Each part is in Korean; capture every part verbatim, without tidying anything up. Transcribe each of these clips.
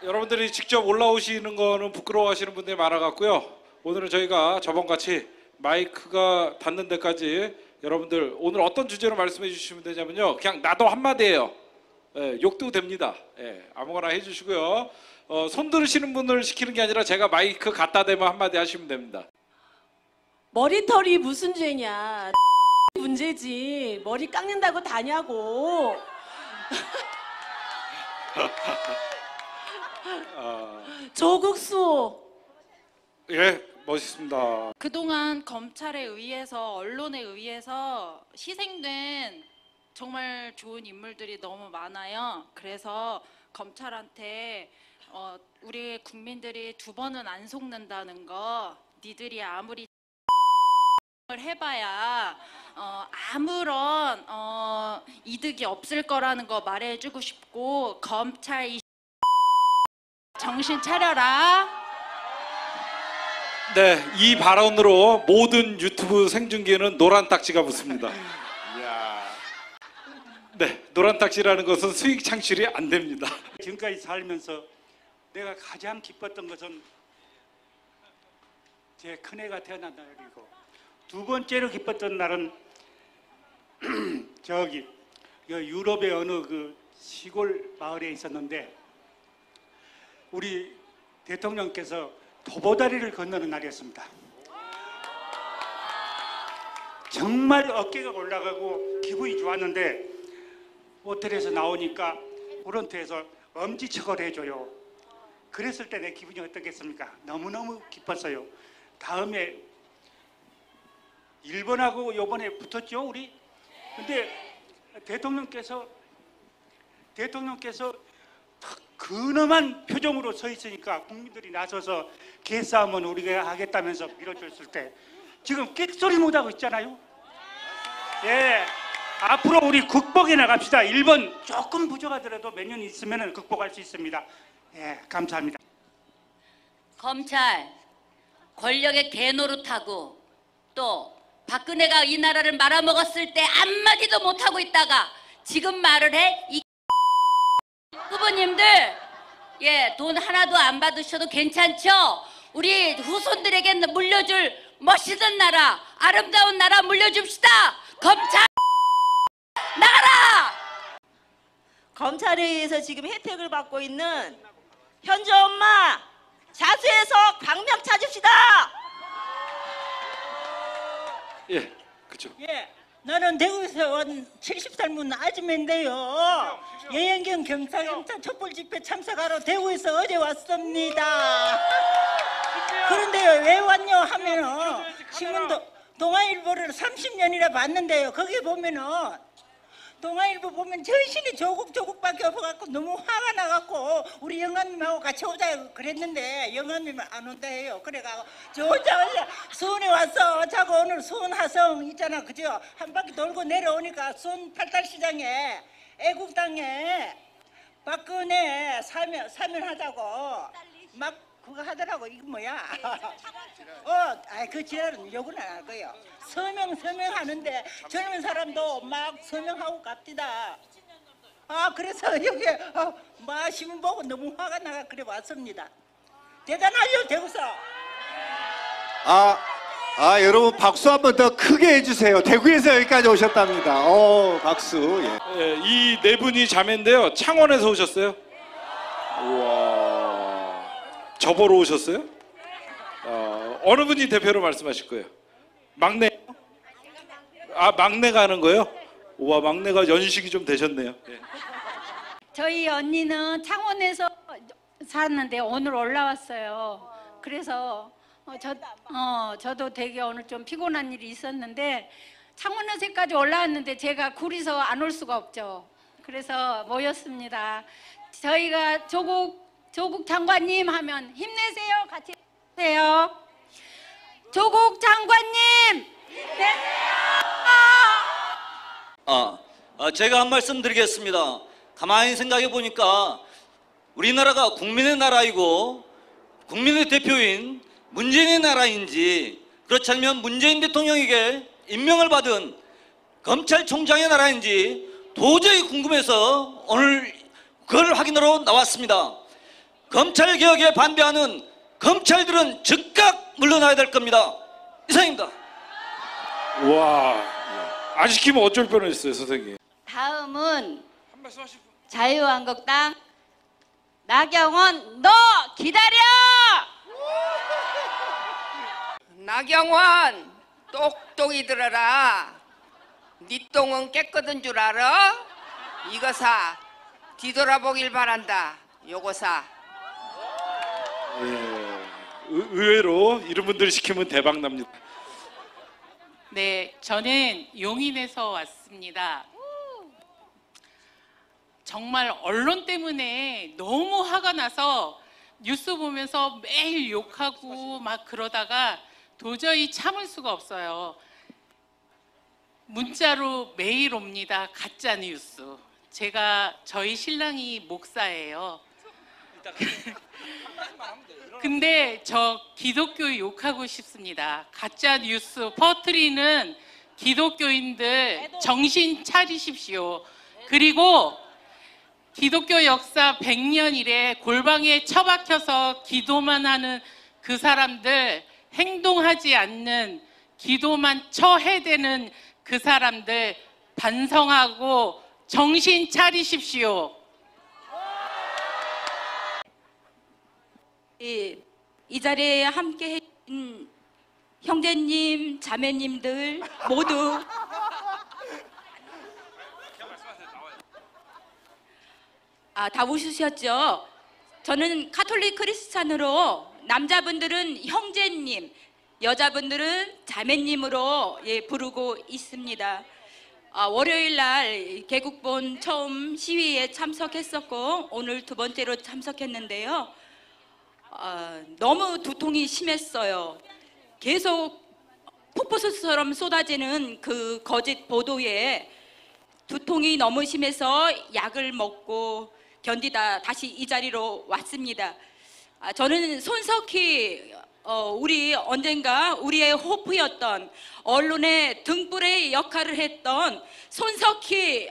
여러분들이 직접 올라오시는 거는 부끄러워하시는 분들이 많아갖고요. 오늘은 저희가 저번같이 마이크가 닿는 데까지 여러분들 오늘 어떤 주제로 말씀해 주시면 되냐면요. 그냥 나도 한마디예요. 예, 욕도 됩니다. 예, 아무거나 해주시고요. 어, 손 들으시는 분을 시키는 게 아니라 제가 마이크 갖다 대면 한마디 하시면 됩니다. 머리털이 무슨 죄냐. 문제지. 머리 깎는다고 다냐고. 아, 조국수. 예, 멋있습니다. 그동안 검찰에 의해서 언론에 의해서 희생된 정말 좋은 인물들이 너무 많아요. 그래서 검찰한테 어, 우리 국민들이 두 번은 안 속는다는 거, 니들이 아무리 해봐야 어, 아무런 어, 이득이 없을 거라는 거 말해주고 싶고, 검찰 이 정신 차려라. 네, 이 발언으로 모든 유튜브 생중계는 노란 딱지가 붙습니다. 네, 노란 딱지라는 것은 수익 창출이 안 됩니다. 지금까지 살면서 내가 가장 기뻤던 것은 제 큰애가 태어난 날이고, 두 번째로 기뻤던 날은 저기 유럽의 어느 그 시골 마을에 있었는데 우리 대통령께서 도보다리를 건너는 날이었습니다. 정말 어깨가 올라가고 기분이 좋았는데 호텔에서 나오니까 프런트에서 엄지척을 해줘요. 그랬을 때 내 기분이 어떻겠습니까? 너무너무 기뻤어요. 다음에 일본하고 요번에 붙었죠, 우리? 근데 대통령께서 대통령께서 근엄한 표정으로 서 있으니까 국민들이 나서서 개싸움은 우리가 하겠다면서 밀어줬을 때 지금 끽소리 못하고 있잖아요. 예, 앞으로 우리 극복해 나갑시다. 일본 조금 부족하더라도 몇 년 있으면 극복할 수 있습니다. 예, 감사합니다. 검찰 권력의 개노릇하고 또 박근혜가 이 나라를 말아먹었을 때 한마디도 못하고 있다가 지금 말을 해? 이 후보님들, 예, 돈 하나도 안 받으셔도 괜찮죠? 우리 후손들에게 물려줄 멋있는 나라, 아름다운 나라 물려줍시다. 검찰 나가라! 검찰에 의해서 지금 혜택을 받고 있는 현주 엄마 자수해서 광명 찾읍시다. 예, 그죠. 예, 나는 대구에서 온 칠십 살 문 아줌인데요. 예영경 경찰경찰 촛불 집회 참석하러 대구에서 어제 왔습니다. 그런데요, 왜 왔냐 하면은 신문도 동아일보를 삼십 년이나 봤는데요. 거기에 보면은 동아일보 보면 전신이 조국 조국밖에 없어갖고 너무 화가 나갖고 우리 영감님하고 같이 오자 그랬는데 영감님은 안 온다 해요. 그래가지고 저 혼자 원래 수원에 왔어. 자고 오늘 수원 화성 있잖아, 그죠? 한 바퀴 돌고 내려오니까 수원 팔달시장에 애국당에 박근혜 사면 사면하자고 막 그거 하더라고. 이거 뭐야? 어, 아이 그 지랄은 욕은 안 할 거예요. 서명 서명 하는데 젊은 사람도 막 서명하고 갑디다. 아, 그래서 여기 어, 막 신문 보고 너무 화가 나가 그래 왔습니다. 대단하죠, 대구서. 아, 아 여러분 박수 한 번 더 크게 해주세요. 대구에서 여기까지 오셨답니다. 오, 박수. 예. 예, 이 네 분이 자매인데요. 창원에서 오셨어요? 우와. 저 보러 오셨어요? 어, 어느 분이 대표로 말씀하실 거예요? 막내? 아, 막내가 하는 거예요? 우와, 막내가 연식이 좀 되셨네요. 예. 저희 언니는 창원에서 살았는데 오늘 올라왔어요. 그래서 어, 저, 어, 저도 되게 오늘 좀 피곤한 일이 있었는데 창원에서까지 올라왔는데 제가 굴이서 안 올 수가 없죠. 그래서 모였습니다. 저희가 조국 조국 장관님 하면 힘내세요. 같이 해주세요. 조국 장관님 힘내세요. 아, 아, 제가 한 말씀 드리겠습니다. 가만히 생각해 보니까 우리나라가 국민의 나라이고 국민의 대표인 문재인의 나라인지, 그렇지 않으면 문재인 대통령에게 임명을 받은 검찰총장의 나라인지 도저히 궁금해서 오늘 그걸 확인하러 나왔습니다. 검찰 개혁에 반대하는 검찰들은 즉각 물러나야 될 겁니다. 이상입니다. 와, 안 시키면 어쩔 뻔했어요, 선생님. 다음은 한 말씀 하시고. 자유한국당 나경원 너 기다려. 나경원 똑똑히 들어라. 네 똥은 깨끗한 줄 알아? 이거 사. 뒤돌아보길 바란다. 요거 사. 예, 의- 의외로 이런 분들이 시키면 대박 납니다. 네, 저는 용인에서 왔습니다. 정말 언론 때문에 너무 화가 나서 뉴스 보면서 매일 욕하고 막 그러다가 도저히 참을 수가 없어요. 문자로 매일 옵니다. 가짜 뉴스. 제가 저희 신랑이 목사예요. 근데 저 기독교 욕하고 싶습니다. 가짜 뉴스 퍼뜨리는 기독교인들 정신 차리십시오. 그리고 기독교 역사 백 년 이래 골방에 처박혀서 기도만 하는 그 사람들, 행동하지 않는 기도만 처해대는 그 사람들 반성하고 정신 차리십시오. 이, 이 자리에 함께 해준 형제님, 자매님들 모두 아, 다 웃으셨죠? 저는 카톨릭 크리스찬으로 남자분들은 형제님, 여자분들은 자매님으로 예, 부르고 있습니다. 아, 월요일 날 개국본 처음 시위에 참석했었고 오늘 두 번째로 참석했는데요. 아, 너무 두통이 심했어요. 계속 폭포수처럼 쏟아지는 그 거짓 보도에 두통이 너무 심해서 약을 먹고 견디다 다시 이 자리로 왔습니다. 아, 저는 손석희 어, 우리 언젠가 우리의 호프였던 언론의 등불의 역할을 했던 손석희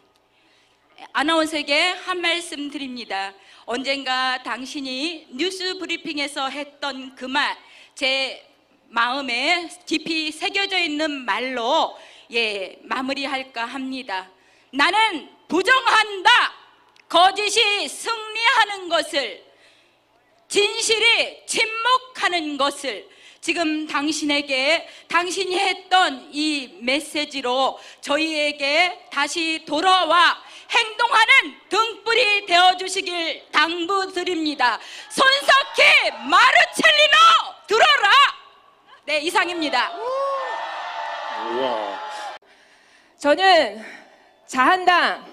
아나운서에게 한 말씀 드립니다. 언젠가 당신이 뉴스 브리핑에서 했던 그 말, 제 마음에 깊이 새겨져 있는 말로 예, 마무리할까 합니다. 나는 부정한다. 거짓이 승리하는 것을, 진실이 침묵하는 것을. 지금 당신에게 당신이 했던 이 메시지로 저희에게 다시 돌아와 행동하는 등불이 되어주시길 당부드립니다. 손석희 마르첼리노 들어라. 네, 이상입니다. 우와. 저는 자한당,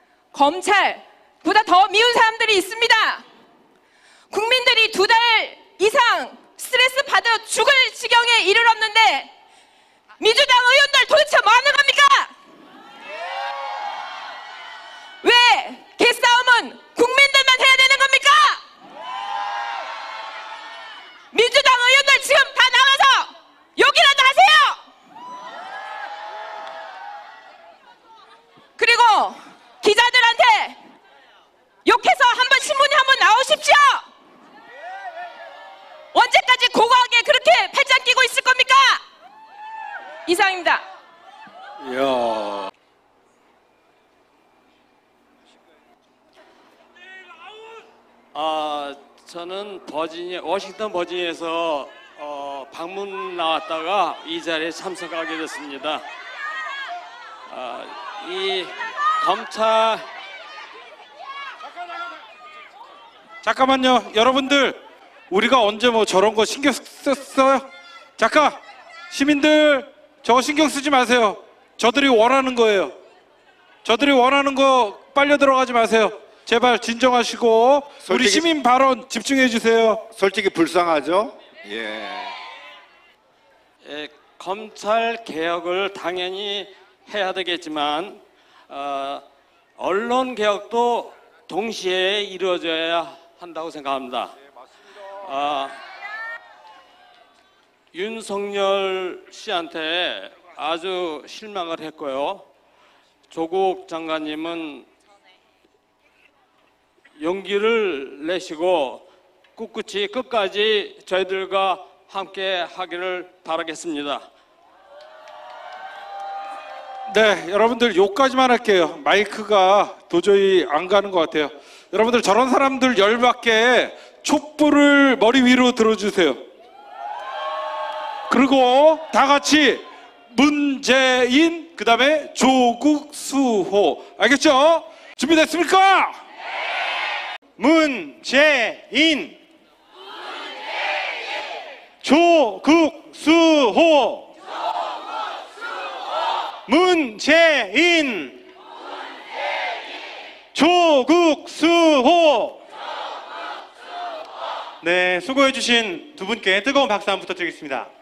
검찰보다 더 미운 사람들이 있습니다. 국민들이 두 달 이상 스트레스 받아 죽을 지경에 이르렀는데 민주당 의원들 도대체 뭐 하는 겁니까? 왜 개싸움은 국민들만 해야 되는 겁니까? 민주당 의원들 지금 다 나와서 욕이라도 하세요. 그리고 기자들한테 욕해서 한번 신문에 한번 나오십시오. 언제까지 고고하게 그렇게 팔짱 끼고 있을 겁니까? 이상입니다. 이야. 아, 저는 버지니아, 워싱턴 버지니아에서 어, 방문 나왔다가 이 자리에 참석하게 됐습니다. 아, 이 검찰 잠깐만요, 여러분들. 우리가 언제 뭐 저런 거 신경 썼어요? 잠깐, 시민들 저거 신경 쓰지 마세요. 저들이 원하는 거예요. 저들이 원하는 거 빨려 들어가지 마세요. 제발 진정하시고 우리 솔직히- 시민 발언 집중해 주세요. 솔직히 불쌍하죠? 예. 예, 검찰 개혁을 당연히 해야 되겠지만 어, 언론 개혁도 동시에 이루어져야 한다고 생각합니다. 아, 윤석열 씨한테 아주 실망을 했고요. 조국 장관님은 용기를 내시고 꿋꿋이 끝까지 저희들과 함께 하기를 바라겠습니다. 네, 여러분들 욕까지만 할게요. 마이크가 도저히 안 가는 것 같아요. 여러분들 저런 사람들 열받게 촛불을 머리 위로 들어주세요. 그리고 다 같이 문재인, 그 다음에 조국 수호. 알겠죠? 준비됐습니까? 문재인, 조국 수호, 문재인, 조국 수호. 네, 수고해주신 두 분께 뜨거운 박수 한번 부탁드리겠습니다.